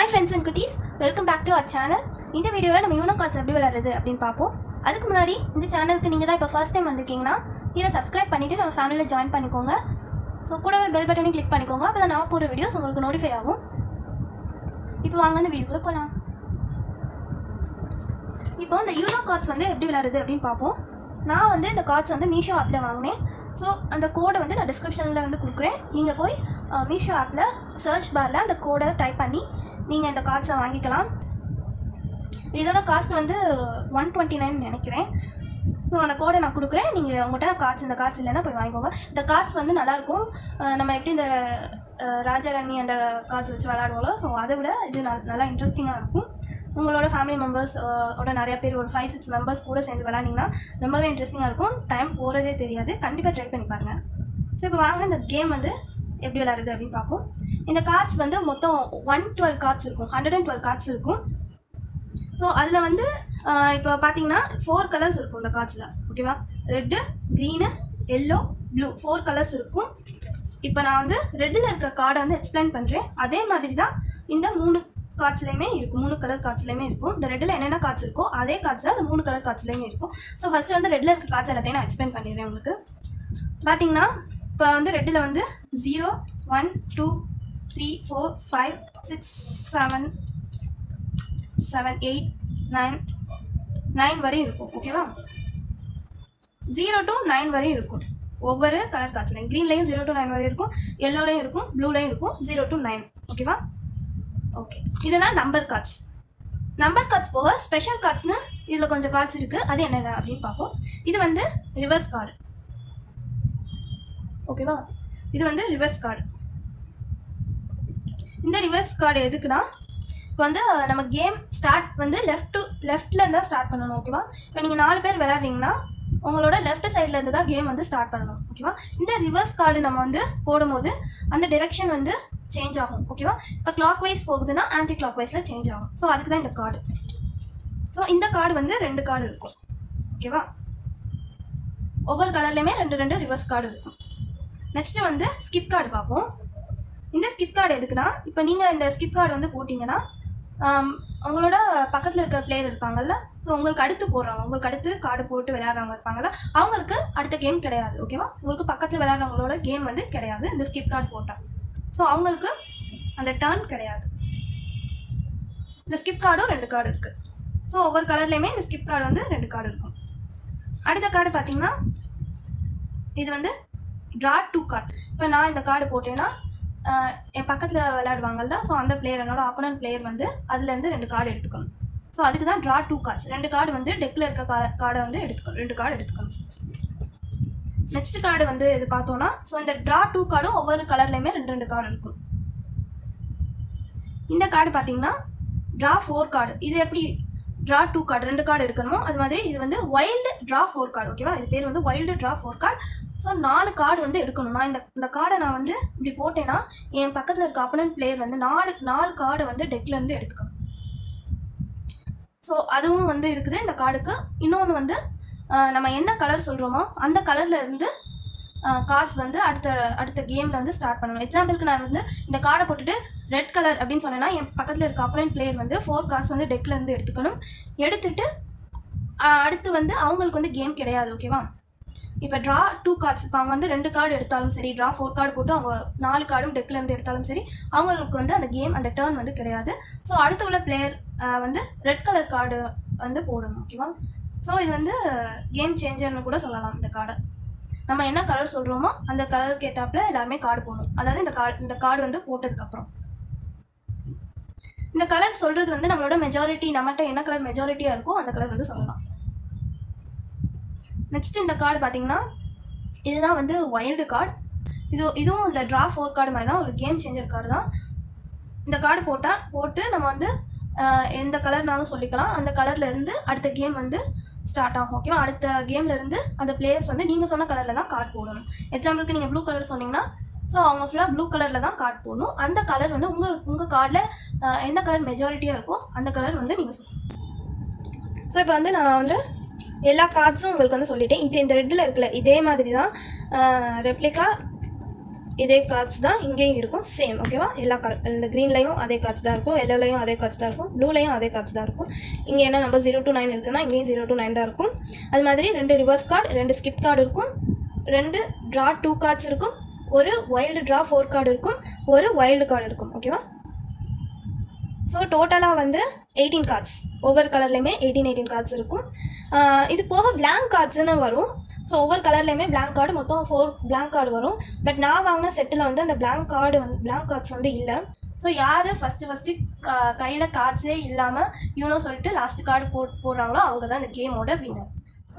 Hi friends and cuties, welcome back to our channel. இந்த வீடியோல நம்ம யூனோ கார்ட்ஸ் எப்படி விளையாடுறது அப்படினு பாப்போம். அதுக்கு முன்னாடி இந்த சேனலுக்கு நீங்க தான் இப்ப ஃபர்ஸ்ட் டைம் வந்திருக்கீங்கன்னா இத Subscribe பண்ணிட்டு நம்ம ஃபேமிலில ஜாயின் பண்ணிக்கோங்க. சோ கூடவே பெல் பட்டனை கிளிக் பண்ணிக்கோங்க. அப்பதான் நான் போடுற வீடியோஸ் உங்களுக்கு நோட்டிஃபை ஆகும். இப்போ வாங்க இந்த வீடியோக்குள்ள போலாம். இப்போ இந்த யூனோ கார்ட்ஸ் வந்து எப்படி விளையாடுறது அப்படினு பாப்போம். நான் வந்து இந்த கார்ட்ஸ் வந்து Meesho ஆப்ல வாங்குனேன். ஸோ அந்த கோடை வந்து நான் டிஸ்கிரிப்ஷனில் வந்து கொடுக்குறேன். நீங்கள் போய் மீஷோ ஆப்பில் சர்ச் பாரில் அந்த கோடை டைப் பண்ணி நீங்கள் இந்த கார்ட்ஸை வாங்கிக்கலாம். இதோட காஸ்ட் வந்து 129 நினைக்கிறேன். ஸோ அந்த கோடை நான் கொடுக்குறேன். நீங்கள் உங்கள்கிட்ட இந்த கார்ட்ஸ் இல்லைன்னா போய் வாங்கிக்கோங்க. இந்த கார்ட்ஸ் வந்து நல்லாயிருக்கும். நம்ம எப்படி இந்த ராஜாராணி அந்த கார்ட்ஸ் வச்சு விளையாடுவோங்களோ ஸோ அதை விட இது நல்லா இன்ட்ரெஸ்டிங்காக இருக்கும். உங்களோட ஃபேமிலி மெம்பர்ஸ் ஓட நிறைய பேர் ஒரு 5-6 மெம்பர்ஸ் கூட சேர்ந்து விளையாண்டிங்கன்னா ரொம்பவே இன்ட்ரெஸ்டிங்காக இருக்கும். டைம் போகிறதே தெரியாது. கண்டிப்பாக ட்ரை பண்ணி பாருங்கள். ஸோ இப்போ வாங்க இந்த கேம் வந்து எப்படி விளையாடுறது அப்படின்னு பார்ப்போம். இந்த கார்ட்ஸ் வந்து மொத்தம் 112 கார்ட்ஸ் இருக்கும். 112 கார்ட்ஸ் இருக்கும். ஸோ அதில் வந்து இப்போ பார்த்தீங்கன்னா 4 கலர்ஸ் இருக்கும் இந்த கார்ட்ஸில். ஓகேவா? Red, green, yellow, blue 4 colours இருக்கும். இப்போ நான் வந்து ரெட்டில் இருக்க கார்டை வந்து எக்ஸ்பிளைன் பண்ணுறேன். அதே மாதிரி தான் இந்த 3 கார்ட்ஸ்லையுமே இருக்கும். 3 கலர் கார்ட்ஸ்லையுமே இருக்கும். இந்த ரெட்டில் என்னென்ன கார்ட்ஸ் இருக்கோ அதே கார்ட்ஸ் தான் அந்த 3 கலர் கார்ட்ஸ்லையுமே இருக்கும். ஸோ ஃபஸ்ட்டு வந்து ரெட்டில் இருக்க கார்ட்ஸ் எல்லாத்தையும் நான் எக்ஸ்பிளைன் பண்ணிடுறேன் உங்களுக்கு. பார்த்தீங்கன்னா இப்போ வந்து ரெட்டில் வந்து 0, 1, 2, 3, 4, 5, 6, 7, 8, 9 வரையும் இருக்கும். ஓகேவா? 0 to 9 வரையும் இருக்கும். ஒவ்வொரு கலர் கார்ட்ஸ்லையும் க்ரீன்லையும் 0 to 9 வரையும் இருக்கும், எல்லோலையும் இருக்கும், ப்ளூலையும் இருக்கும். 0 to 9. ஓகேவா? ஓகே, இதெல்லாம் நம்பர் கார்ட்ஸ். நம்பர் கார்ட்ஸ் போக ஸ்பெஷல் கார்ட்ஸ்னு இதில் கொஞ்சம் கார்ட்ஸ் இருக்குது. அது என்னென்ன அப்படின்னு பார்ப்போம். இது வந்து ரிவர்ஸ் கார்டு. ஓகேவா? இது வந்து ரிவர்ஸ் கார்டு. இந்த ரிவர்ஸ் கார்டு எதுக்குன்னா இப்போ வந்து நம்ம கேம் ஸ்டார்ட் வந்து லெஃப்டில் இருந்தால் ஸ்டார்ட் பண்ணணும். ஓகேவா? இப்போ நீங்கள் 4 பேர் விளையாடுறீங்கன்னா உங்களோட லெஃப்ட் சைடில் இருந்து தான் கேம் வந்து ஸ்டார்ட் பண்ணணும். ஓகேவா? இந்த ரிவர்ஸ் கார்டு நம்ம வந்து போடும்போது அந்த டிரெக்ஷன் வந்து சேஞ்ச் ஆகும். ஓகேவா? இப்போ கிளாக் வைஸ் போகுதுன்னா ஆன்டி கிளாக் வைஸில் சேஞ்ச் ஆகும். ஸோ அதுக்கு தான் இந்த கார்டு. ஸோ இந்த கார்டு வந்து 2 கார்டு இருக்கும். ஓகேவா? ஒவ்வொரு கலர்லையுமே 2 ரிவர்ஸ் கார்டு இருக்கும். நெக்ஸ்ட்டு வந்து ஸ்கிப் கார்டு பார்ப்போம். இந்த ஸ்கிப் கார்டு எதுக்குன்னா இப்போ நீங்கள் இந்த ஸ்கிப் கார்டு வந்து போட்டிங்கன்னா உங்களோட பக்கத்தில் இருக்கிற பிளேயர் இருப்பாங்கல்ல, ஸோ உங்களுக்கு அடுத்து போடுறவங்க, உங்களுக்கு அடுத்து கார்டு போட்டு விளையாடுறவங்க இருப்பாங்கல்ல, அவங்களுக்கு அடுத்த கேம் கிடையாது. ஓகேவா? உங்களுக்கு பக்கத்தில் விளையாடுறவங்களோட கேம் வந்து கிடையாது இந்த ஸ்கிப் கார்டு போட்டால். ஸோ அவங்களுக்கு அந்த டர்ன் கிடையாது. இந்த ஸ்கிப் கார்டும் 2 கார்டு இருக்குது. ஸோ ஒவ்வொரு கலர்லேயுமே இந்த ஸ்கிப் கார்டு வந்து 2 கார்டு இருக்கும். அடுத்த கார்டு பார்த்தீங்கன்னா இது வந்து ட்ரா 2 கார்டு. இப்போ நான் இந்த கார்டு போட்டேன்னா என் பக்கத்தில் விளையாடுவாங்கல்ல, ஸோ அந்த பிளேயர் என்னோட ஆப்போனன்ட் பிளேயர் வந்து அதுலேருந்து 2 கார்டு எடுத்துக்கணும். ஸோ அதுக்கு தான் ட்ரா 2 கார்ட்ஸ். 2 கார்டு வந்து டெக்கில் இருக்க கார்டை வந்து எடுத்துக்கணும். 2 கார்டு எடுத்துக்கணும். நெக்ஸ்ட் கார்டு வந்து இது பார்த்தோன்னா ஸோ இந்த ட்ரா 2 கார்டும் ஒவ்வொரு கலர்லையுமே 2 கார்டு இருக்கும். இந்த கார்டு பார்த்தீங்கன்னா ட்ரா 4 கார்டு. இது எப்படி ட்ரா 2 கார்டு 2 கார்டு எடுக்கணுமோ அது மாதிரி இது வந்து வைல்டு ட்ரா 4 கார்டு. ஓகேவா? இது பேர் வந்து wild draw 4 card. So 4 card வந்து எடுக்கணும். நான் இந்த கார்டை நான் வந்து இப்படி போட்டேன்னா என் பக்கத்தில் இருக்க ஆப்போனன்ட் பிளேயர் வந்து 4 கார்டை வந்து டெக்லேருந்து எடுத்துக்கணும். ஸோ அதுவும் வந்து இருக்குது இந்த கார்டுக்கு. இன்னொன்று வந்து நம்ம என்ன கலர் சொல்கிறோமோ அந்த கலரில் இருந்து கார்ட்ஸ் வந்து அடுத்த கேமில் வந்து ஸ்டார்ட் பண்ணணும். எக்ஸாம்பிளுக்கு நான் வந்து இந்த கார்டை போட்டுட்டு ரெட் கலர் அப்படின்னு சொன்னேன்னா என் பக்கத்தில் இருக்க ஆப்போனன்ட் பிளேயர் வந்து 4 கார்ட்ஸ் வந்து டெக்லேருந்து எடுத்துக்கணும். எடுத்துட்டு அடுத்து வந்து அவங்களுக்கு வந்து கேம் கிடையாது. ஓகேவா? இப்போ ட்ரா 2 கார்ட்ஸ் இப்போ அவங்க வந்து 2 கார்டு எடுத்தாலும் சரி, ட்ரா 4 கார்டு போட்டு அவங்க 4 கார்டும் டெக்லேருந்து எடுத்தாலும் சரி, அவங்களுக்கு வந்து அந்த கேம் அந்த டர்ன் வந்து கிடையாது. ஸோ அடுத்து உள்ள பிளேயர் வந்து ரெட் கலர் கார்டு வந்து போடணும். ஓகேவா? ஸோ இது வந்து கேம் சேஞ்சர்னு கூட சொல்லலாம். இந்த கார்டை நம்ம என்ன கலர் சொல்கிறோமோ அந்த கலருக்கு ஏற்றாப்புல எல்லாருமே கார்டு போடணும். அதாவது இந்த கார்டு வந்து போட்டதுக்கப்புறம் இந்த கலர் சொல்கிறது வந்து நம்மளோட மெஜாரிட்டி, நம்மகிட்ட என்ன கலர் மெஜாரிட்டியாக இருக்கோ அந்த கலர் வந்து சொல்லலாம். நெக்ஸ்ட் இந்த கார்டு பார்த்தீங்கன்னா இதுதான் வந்து வைல்டு கார்டு. இதுவும் இந்த ட்ரா 4 கார்டு மாதிரி தான், ஒரு கேம் சேஞ்சர் கார்டு தான். இந்த கார்டு போட்டு நம்ம வந்து எந்த கலர்னாலும் சொல்லிக்கலாம். அந்த கலரில் இருந்து அடுத்த கேம் வந்து ஸ்டார்ட் ஆகும். ஓகேவா? அடுத்த கேம்லேருந்து அந்த பிளேயர்ஸ் வந்து நீங்கள் சொன்ன கலரில் தான் கார்டு போடணும். எக்ஸாம்பிளுக்கு நீங்கள் ப்ளூ கலர் சொன்னீங்கன்னா ஸோ அவங்க ஃபுல்லாக ப்ளூ கலரில் தான் கார்டு போடணும். அந்த கலர் வந்து உங்கள் கார்டில் எந்த கலர் மெஜாரிட்டியாக இருக்கோ அந்த கலர் வந்து நீங்கள் சொல்லணும். ஸோ இப்போ வந்து நான் வந்து எல்லா கார்ட்ஸும் உங்களுக்கு வந்து சொல்லிட்டேன். இது இந்த ரெட்டில் இருக்குல்ல இதே மாதிரி தான் ரெப்ளிகா இதே கார்ட்ஸ் தான் இங்கேயும் இருக்கும் சேம் ஓகேவா. எல்லா கலர் இந்த க்ரீன்லையும் அதே கார்ட்ஸ் தான் இருக்கும், எல்லோலையும் அதே கார்ட்ஸ் தான் இருக்கும், ப்ளூலையும் அதே கார்ட்ஸ் தான் இருக்கும். இங்கே என்ன நம்பர் 0 to 9 இருக்குன்னா இங்கேயும் 0 to 9 தான் இருக்கும். அது மாதிரி 2 ரிவர்ஸ் கார்டு, 2 ஸ்கிப் கார்டு இருக்கும், 2 ட்ரா 2 கார்ட்ஸ் இருக்கும், ஒரு வைல்டு ட்ரா 4 கார்டு இருக்கும், ஒரு வைல்டு கார்டு இருக்கும் ஓகேவா. ஸோ டோட்டலாக வந்து 18 கார்ட்ஸ், ஒவ்வொரு கலர்லேயுமே 18 கார்ட்ஸ் இருக்கும். இது போக பிளாங்க் கார்ட்ஸ்னு வரும். ஸோ ஒவ்வொரு கலர்லேயுமே பிளாங்க் கார்டு மொத்தம் 4 பிளாங்க் கார்டு வரும். பட் நான் வாங்கின செட்டில் வந்து அந்த பிளாங்க் கார்ட்ஸ் வந்து இல்லை. ஸோ யார் ஃபஸ்ட்டு கையில் கார்ட்ஸே இல்லாமல் யூனோ சொல்லிட்டு லாஸ்ட் கார்டு போடுறாங்களோ அவங்க தான் இந்த கேமோட வின்னர்.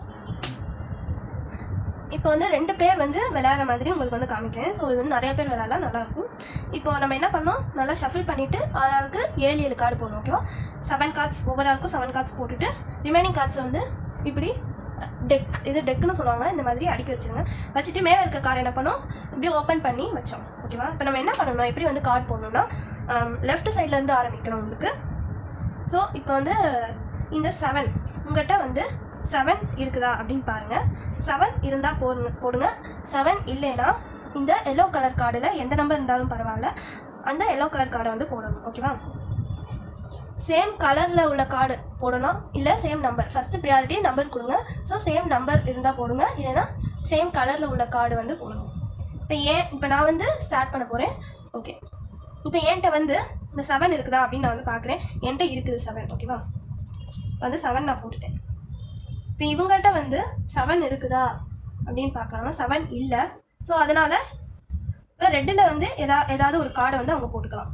இப்போ வந்து 2 பேர் வந்து விளையாடுற மாதிரி உங்களுக்கு வந்து காமிக்கிறேன். ஸோ இது வந்து நிறைய பேர் விளையாடலாம், நல்லாயிருக்கும். இப்போ நம்ம என்ன பண்ணோம், நல்லா ஷஃபில் பண்ணிவிட்டு ஆளுக்கு 7 கார்டு போடணும் ஓகேவா. 7 கார்ட்ஸ், ஒவ்வொரு ஆளுக்கும் 7 கார்ட்ஸ் போட்டுட்டு ரிமைனிங் கார்ட்ஸ் வந்து இப்படி இது டெக்குன்னு சொல்லுவாங்க, இந்த மாதிரி அடுக்கி வச்சுருங்க. வச்சுட்டு மேலே இருக்க கார்டு என்ன பண்ணோம், இப்படி ஓப்பன் பண்ணி வச்சோம் ஓகேவா. இப்போ நம்ம என்ன பண்ணணும், எப்படி வந்து கார்டு போடணும்னா லெஃப்ட் சைட்லேருந்து ஆரம்பிக்கணும் உங்களுக்கு. ஸோ இப்போ வந்து இந்த 7 உங்கள்கிட்ட வந்து 7 இருக்குதா அப்படின்னு பாருங்கள். 7 இருந்தால் போடுங்க. 7 இல்லைன்னா இந்த எல்லோ கலர் கார்டில் எந்த நம்பர் இருந்தாலும் பரவாயில்ல, அந்த எல்லோ கலர் கார்டை வந்து போடணும் ஓகேவா. சேம் கலரில் உள்ள கார்டு போடணும், இல்லை same number, first priority number கொடுங்க. ஸோ சேம் நம்பர் இருந்தால் போடுங்க, இல்லைன்னா சேம் கலரில் உள்ள கார்டு வந்து போடணும். இப்போ நான் வந்து ஸ்டார்ட் பண்ண போகிறேன் ஓகே. இப்போ என்கிட்ட வந்து இந்த 7 இருக்குதா அப்படின்னு நான் வந்து பார்க்குறேன். என்கிட்ட இருக்குது 7 ஓகேவா. வந்து 7 நான் போட்டுட்டேன். இப்போ இவங்கள்ட்ட வந்து 7 இருக்குதா அப்படின்னு பார்க்குறாங்க, 7 இல்லை. ஸோ அதனால் இப்போ ரெட்டில் வந்து ஏதாவது ஒரு கார்டை வந்து அவங்க போட்டுக்கலாம்.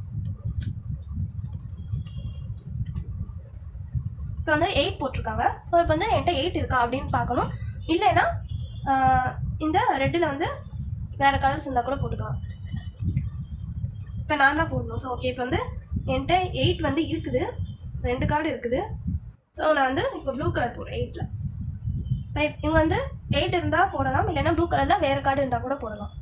இப்போ வந்து 8 போட்டிருக்காங்க. ஸோ இப்போ வந்து என்கிட்ட 8 இருக்கா அப்படின்னு பார்க்கணும். இல்லைன்னா இந்த ரெட்டில் வந்து வேறு கலர்ஸ் இருந்தால் கூட போட்டுக்கலாம். இப்போ நான் தான் போடணும். ஸோ ஓகே, இப்போ வந்து என்கிட்ட 8 வந்து இருக்குது, 2 கார்டு இருக்குது. ஸோ நான் வந்து இப்போ ப்ளூ கலர் போடுறேன் 8ல். இப்போ இவங்க வந்து 8 இருந்தால் போடலாம், இல்லைன்னா ப்ளூ கலரில் வேறு கார்டு இருந்தால் கூட போடலாம்.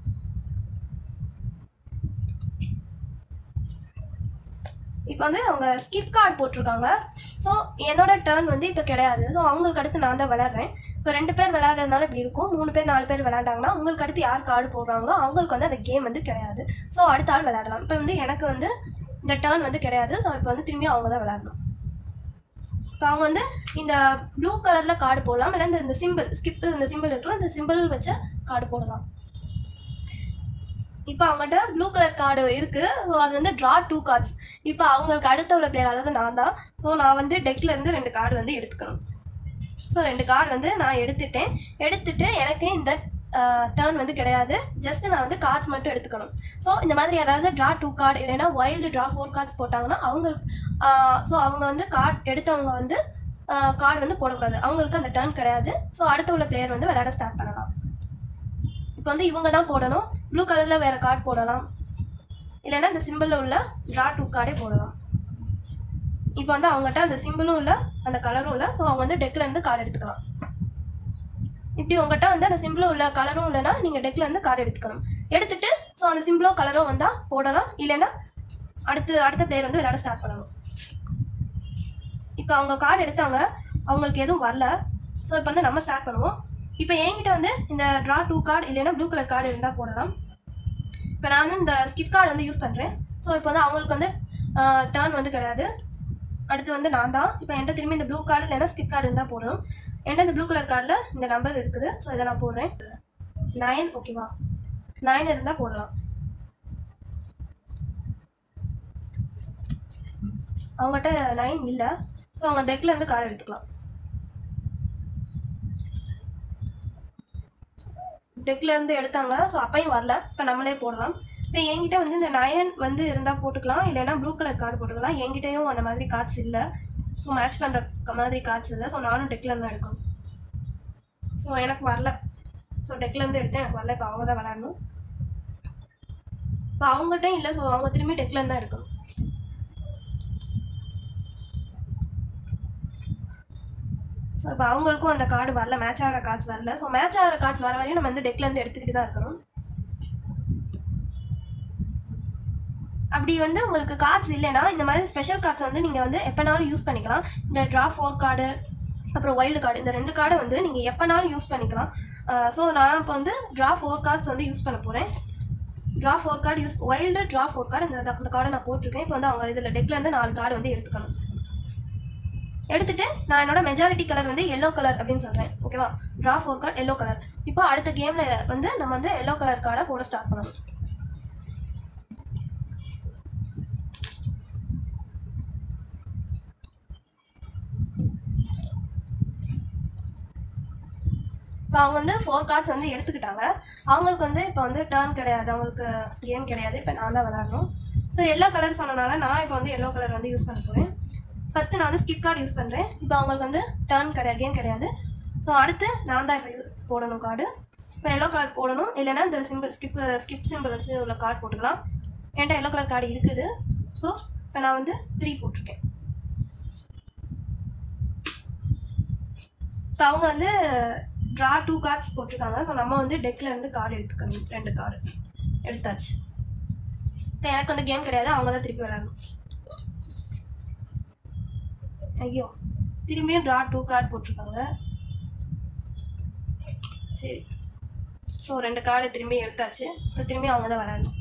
இப்போ வந்து அவங்க ஸ்கிப் கார்டு போட்டிருக்காங்க. ஸோ என்னோட டர்ன் வந்து இப்போ கிடையாது. ஸோ அவங்களுக்கு அடுத்து நான் தான் விளையாடுறேன். இப்போ 2 பேர் விளையாடுறதுனால இப்படி இருக்கும். 3 பேர் 4 பேர் விளையாண்டாங்கன்னா உங்களுக்கு அடுத்து யார் கார்டு போடுறாங்களோ அவங்களுக்கு வந்து அந்த கேம் வந்து கிடையாது. ஸோ அடுத்த ஆள் விளையாடலாம். இப்போ வந்து எனக்கு வந்து இந்த டர்ன் வந்து கிடையாது. ஸோ இப்போ வந்து திரும்பி அவங்க தான் விளையாடணும். இப்போ அவங்க வந்து இந்த ப்ளூ கலரில் கார்டு போடலாம், இல்லை இந்த சிம்பிள் இந்த சிம்பிள் இருக்கும், இந்த சிம்பிள் வச்ச கார்டு போடலாம். இப்போ அவங்கள்ட்ட ப்ளூ கலர் கார்டு இருக்குது. ஸோ அது வந்து ட்ரா 2 கார்ட்ஸ். இப்போ அவங்களுக்கு அடுத்த உள்ள பிளேயர், அதாவது நான் தான். ஸோ நான் வந்து டெக்லேருந்து 2 கார்டு வந்து எடுத்துக்கணும். ஸோ 2 கார்டு வந்து நான் எடுத்துட்டு எனக்கு இந்த டர்ன் வந்து கிடையாது. ஜஸ்ட் நான் வந்து கார்ட்ஸ் மட்டும் எடுத்துக்கணும். ஸோ இந்த மாதிரி யாராவது ட்ரா 2 கார்டு இல்லைன்னா வைல்டு ட்ரா 4 கார்ட்ஸ் போட்டாங்கன்னா அவங்களுக்கு அவங்க வந்து கார்டு எடுத்தவங்க வந்து கார்டு வந்து போடக்கூடாது, அவங்களுக்கு அந்த டர்ன் கிடையாது. ஸோ அடுத்த உள்ள பிளேயர் வந்து விளையாட ஸ்டார்ட் பண்ணலாம். இப்போ வந்து இவங்க தான் போடணும். ப்ளூ கலரில் வேறு கார்டு போடலாம், இல்லைன்னா இந்த சிம்பிளில் உள்ள ட்ரா 2 கார்டே போடலாம். இப்போ வந்து அவங்ககிட்ட அந்த சிம்பிளும் இல்லை, அந்த கலரும் இல்லை. ஸோ அவங்க வந்து டெக்லேருந்து கார்டு எடுத்துக்கலாம். இப்படி உங்கள்கிட்ட வந்து அந்த சிம்பிளும் உள்ள கலரும் இல்லைன்னா நீங்கள் டெக்லேருந்து கார்டு எடுத்துட்டு ஸோ அந்த சிம்பிளோ கலரோ வந்தால் போடலாம், இல்லைன்னா அடுத்த பிளேயர் வந்து விளையாட ஸ்டார்ட் பண்ணணும். இப்போ அவங்க கார்டு எடுத்தாங்க, அவங்களுக்கு எதுவும் வரல. ஸோ இப்போ வந்து நம்ம ஸ்டார்ட் பண்ணுவோம். இப்போ என்கிட்ட வந்து இந்த ட்ரா 2 கார்டு இல்லைன்னா ப்ளூ கலர் கார்டு இருந்தால் போடலாம். இப்போ நான் வந்து இந்த ஸ்கிப் கார்டு வந்து யூஸ் பண்ணுறேன். ஸோ இப்போ வந்து அவங்களுக்கு வந்து டர்ன் வந்து கிடையாது. அடுத்து வந்து நான் தான். இப்போ என்கிட்ட திரும்பி இந்த ப்ளூ கார்டு இல்லைன்னா ஸ்கிப் கார்டு இருந்தால் போடணும். என்கிட்ட இந்த ப்ளூ கலர் கார்டில் இந்த நம்பர் இருக்குது. ஸோ இதை நான் போடுறேன் 9 ஓகேவா. 9 இருந்தால் போடலாம். அவங்ககிட்ட 9 இல்லை. ஸோ அவங்க டெக்லேருந்து கார்டு எடுத்துக்கலாம். டெக்லேருந்து எடுத்தாங்க. ஸோ அப்பையும் வரல. இப்போ நம்மளே போடலாம். இப்போ என்கிட்ட வந்து இந்த 9 வந்து இருந்தால் போட்டுக்கலாம், இல்லைன்னா ப்ளூ கலர் கார்டு போட்டுக்கலாம். என்கிட்டையும் அந்த மாதிரி கார்ட்ஸ் இல்லை. ஸோ மேட்ச் பண்ணுற மாதிரி கார்ட்ஸ் இல்லை. ஸோ நானும் டெக்லேருந்து தான் எடுக்கணும். ஸோ எனக்கு வரல. ஸோ டெக்லேருந்து எடுத்தேன், எனக்கு வரல. இப்போ அவங்க தான் விளையாடணும். இப்போ அவங்ககிட்டையும் இல்லை. ஸோ அவங்க திரும்பி டெக்லேருந்து தான் எடுக்கணும். ஸோ இப்போ அவங்களுக்கும் அந்த கார்டு வரல, மேட்ச் ஆகிற கார்ட்ஸ் வரல. ஸோ மேட்ச் ஆகிற கார்ட்ஸ் வர வரையும் நம்ம வந்து டெக்லேருந்து எடுத்துக்கிட்டு தான் இருக்கணும். அப்படி வந்து உங்களுக்கு கார்ட்ஸ் இல்லைன்னா இந்த மாதிரி ஸ்பெஷல் கார்ட்ஸ் வந்து நீங்கள் வந்து எப்போனாலும் யூஸ் பண்ணிக்கலாம். இந்த ட்ரா 4 கார்டு அப்புறம் வைல்டு கார்டு, இந்த 2 கார்டை வந்து நீங்கள் எப்போனாலும் யூஸ் பண்ணிக்கலாம். ஸோ நான் இப்போ வந்து ட்ரா 4 கார்ட்ஸ் வந்து யூஸ் பண்ண போகிறேன். Draw 4 card use wild draw 4 card அந்த கார்டை நான் போட்டிருக்கேன். இப்போ வந்து அவங்க இதில் டெக்லேருந்து 4 கார்டு வந்து எடுத்துக்கணும். எடுத்துட்டு நான் என்னோட மெஜாரிட்டி கலர் வந்து எல்லோ கலர் அப்படின்னு சொல்கிறேன். ஓகேவா? Draw 4 card yellow colour. இப்போ அடுத்த கேமில் வந்து நம்ம வந்து எல்லோ கலர் கார்டை போட ஸ்டார்ட் பண்ணணும். இப்போ அவங்க வந்து 4 கார்ட்ஸ் வந்து எடுத்துக்கிட்டாங்க. அவங்களுக்கு வந்து இப்போ வந்து டர்ன் கிடையாது, அவங்களுக்கு கேம் கிடையாது. இப்போ நான் தான் விளாடணும். ஸோ எல்லோ கலர் சொன்னனால நான் இப்போ வந்து எல்லோ கலர் வந்து யூஸ் பண்ண போகிறேன். ஃபஸ்ட்டு நான் வந்து ஸ்கிப் கார்டு யூஸ் பண்ணுறேன். இப்போ அவங்களுக்கு வந்து டர்ன் கிடையாது, கேம் கிடையாது. ஸோ அடுத்து நான் தான் இப்போ போடணும் கார்டு. இப்போ எல்லோ கலர் போடணும், இல்லைன்னா இந்த சிம்பிள் ஸ்கிப் சிம்பிள் வச்சு உள்ள கார்டு போட்டுக்கலாம். என்கிட்ட எல்லோ கலர் கார்டு இருக்குது. ஸோ இப்போ நான் வந்து 3 போட்டிருக்கேன். இப்போ அவங்க வந்து ட்ரா 2 கார்ட்ஸ் போட்டிருக்காங்க. ஸோ நம்ம வந்து டெக்கில் இருந்து கார்டு எடுத்துக்கணும். 2 கார்டு எடுத்தாச்சு. இப்போ எனக்கு வந்து கேம் கிடையாது, அவங்க தான் திருப்பி விளையாடணும். ஐயோ, திரும்பியும் ட்ரா 2 கார்டு போட்டிருக்காங்க. சரி, ஸோ 2 கார்டு திரும்பி எடுத்தாச்சு. இப்போ திரும்பி அவங்க தான் விளையாடணும்.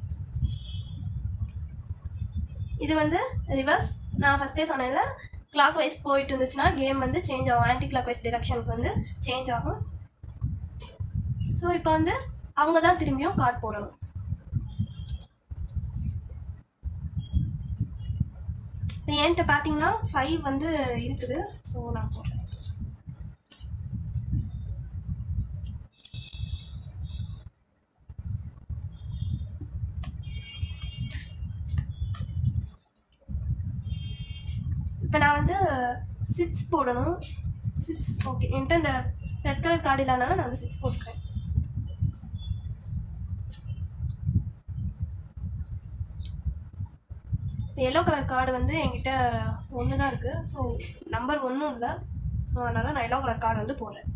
இது வந்து ரிவர்ஸ். நான் ஃபஸ்ட்டே சொன்னேன்ல, கிளாக் வைஸ் போயிட்டு இருந்துச்சுன்னா கேம் வந்து சேஞ்ச் ஆகும். ஆன்டி கிளாக் வைஸ் டிரெக்ஷனுக்கு வந்து சேஞ்ச் ஆகும். ஸோ இப்போ வந்து அவங்க தான் திரும்பியும் கார்டு போடணும். இப்போ என்கிட்ட பார்த்தீங்கன்னா 5 வந்து இருக்குது. ஸோ நான் போடுறேன். இப்போ நான் வந்து 6 போடணும். 6 ஓகே. என்கிட்ட இந்த ரெட் கலர் கார்டு இல்லாதனால நான் வந்து 6 போட்டுக்கிறேன். எல்லோ கலர் கார்டு வந்து என்கிட்ட 1 தான் இருக்குது. ஸோ நம்பர் 1 இல்லை. ஸோ அதனால் நான் எல்லோ கலர் கார்டு வந்து போடுறேன்.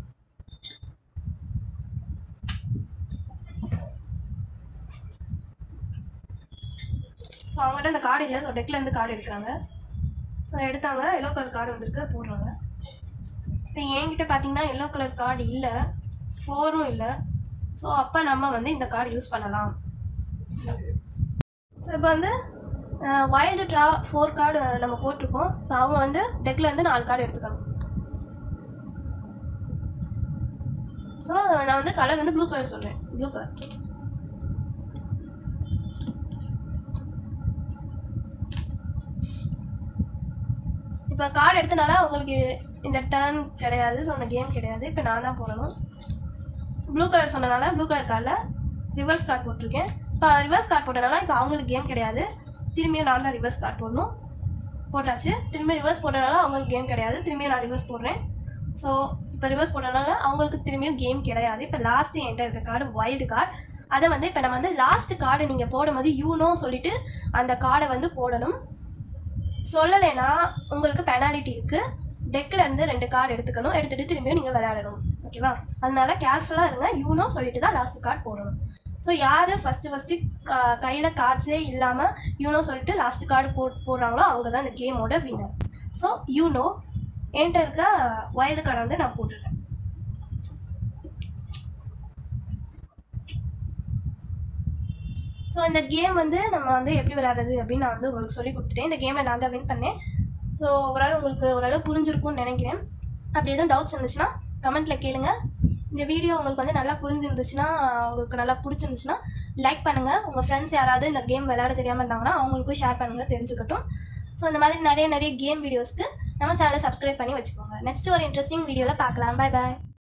ஸோ அவங்ககிட்ட இந்த கார்டு இல்லை. ஸோ டெக்கில் இருந்து கார்டு எடுக்கிறாங்க. ஸோ எடுத்தாங்க, எல்லோ கலர் கார்டு வந்திருக்கு, போடுறாங்க. இப்போ என்கிட்ட பார்த்தீங்கன்னா எல்லோ கலர் கார்டு இல்லை, 4ம் இல்லை. ஸோ அப்போ நம்ம வந்து இந்த கார்டு யூஸ் பண்ணலாம். ஸோ இப்போ வந்து வைல்டு ட்ரா 4 கார்டு நம்ம போட்டிருக்கோம். இப்போ அவங்க வந்து டெக்கில் இருந்து 4 கார்டு எடுத்துக்கணும். ஸோ நான் வந்து கலர் வந்து ப்ளூ கலர் சொல்கிறேன். Blue colour. இப்போ கார்டு எடுத்தனால அவங்களுக்கு இந்த டர்ன் கிடையாது. ஸோ அந்த கேம் கிடையாது. இப்போ நான் தான் போடணும். ப்ளூ கலர் சொன்னனால ப்ளூ கலர் கார்டில் ரிவர்ஸ் கார்டு போட்டிருக்கேன். இப்போ ரிவர்ஸ் கார்டு போட்டனால இப்போ அவங்களுக்கு கேம் கிடையாது. திரும்பியும் நான் தான் ரிவர்ஸ் கார்டு போடணும். போட்டாச்சு. திரும்பி ரிவர்ஸ் போட்டனால அவங்களுக்கு கேம் கிடையாது. திரும்பியும் நான் ரிவர்ஸ் போடுறேன். ஸோ இப்போ ரிவர்ஸ் போட்டனால அவங்களுக்கு திரும்பியும் கேம் கிடையாது. இப்போ லாஸ்ட்டு என்கிட்ட இருக்க கார்டு வைல்டு கார்டு. அதை வந்து இப்போ நம்ம வந்து லாஸ்ட் கார்டு நீங்கள் போடும்போது யூனோ சொல்லிவிட்டு அந்த கார்டை வந்து போடணும். சொல்லலைன்னா உங்களுக்கு பெனாலிட்டி இருக்குது. டெக்கில் இருந்து 2 கார்டு எடுத்துக்கணும். எடுத்துகிட்டு திரும்பியும் நீங்கள் விளையாடணும். ஓகேவா? அதனால கேர்ஃபுல்லாக இருங்க. யூனோ சொல்லிட்டு தான் லாஸ்ட் கார்டு போடணும். ஸோ யார் ஃபஸ்ட்டு கையில் கார்ட்ஸே இல்லாமல் யூனோ சொல்லிட்டு லாஸ்ட் கார்டு போடுறாங்களோ அவங்க தான் இந்த கேமோட வின்னர். ஸோ யூனோ என்கிட்ட இருக்க வைல்டு கார்டை வந்து நான் போட்டுடுறேன். ஸோ இந்த கேம் வந்து நம்ம வந்து எப்படி விளையாடுறது அப்படின்னு நான் வந்து உங்களுக்கு சொல்லி கொடுத்துட்டேன். இந்த கேமில் நான் தான் வின் பண்ணேன். ஸோ ஓரளவு புரிஞ்சிருக்கும்னு நினைக்கிறேன். அப்படி எதுவும் டவுட்ஸ் இருந்துச்சுன்னா கமெண்ட்டில் கேளுங்க. இந்த வீடியோ உங்களுக்கு வந்து நல்லா புரிஞ்சிருந்துச்சுன்னா, உங்களுக்கு நல்லா பிடிச்சிருந்துச்சுன்னா லைக் பண்ணுங்கள். உங்கள் ஃப்ரெண்ட்ஸ் யாராவது இந்த கேம் விளையாட தெரியாமல் இருந்தாங்கன்னா அவங்களுக்கும் ஷேர் பண்ணுங்கள், தெரிஞ்சுக்கட்டும். ஸோ இந்த மாதிரி நிறைய கேம் வீடியோஸ்க்கு நம்ம சேனலை சப்ஸ்கிரைப் பண்ணி வச்சுக்கோங்க. நெக்ஸ்ட் ஒரு இன்ட்ரெஸ்டிங் வீடியோவில் பார்க்கலாம். பை பாய்.